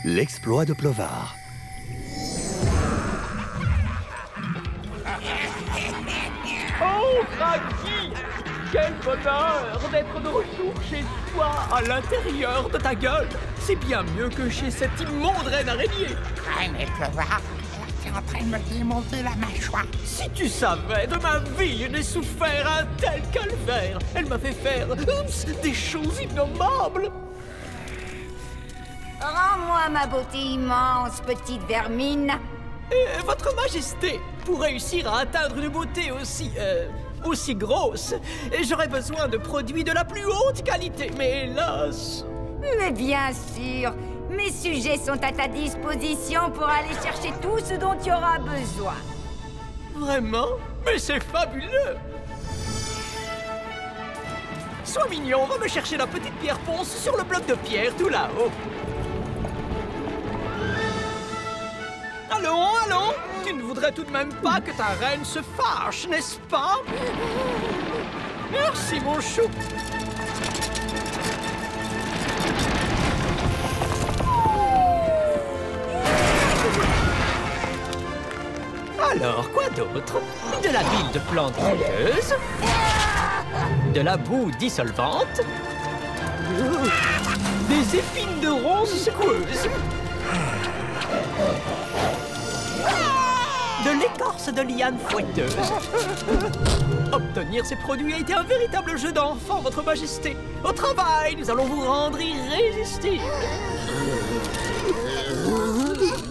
L'exploit de Plovard. Oh, Cracky! Quel bonheur d'être de retour chez toi, à l'intérieur de ta gueule! C'est bien mieux que chez cette immonde reine araignée! Ouais, mais Plovard, t'es en train de me démonter la mâchoire. Si tu savais, de ma vie, je n'ai souffert un tel calvaire! Elle m'a fait faire, oups, des choses innommables! Rends-moi ma beauté immense, petite vermine. Votre Majesté, pour réussir à atteindre une beauté aussi grosse, j'aurais besoin de produits de la plus haute qualité, mais hélas... Mais bien sûr, mes sujets sont à ta disposition pour aller chercher tout ce dont tu auras besoin. Vraiment? Mais c'est fabuleux! Sois mignon, va me chercher la petite pierre ponce sur le bloc de pierre tout là-haut. Allons, allons! Tu ne voudrais tout de même pas que ta reine se fâche, n'est-ce pas? Merci, mon chou! Alors, quoi d'autre? De la bile de plante rugueuse, de la boue dissolvante, des épines de ronces secoueuses, de l'écorce de liane fouetteuse. Obtenir ces produits a été un véritable jeu d'enfant, Votre Majesté. Au travail, nous allons vous rendre irrésistible.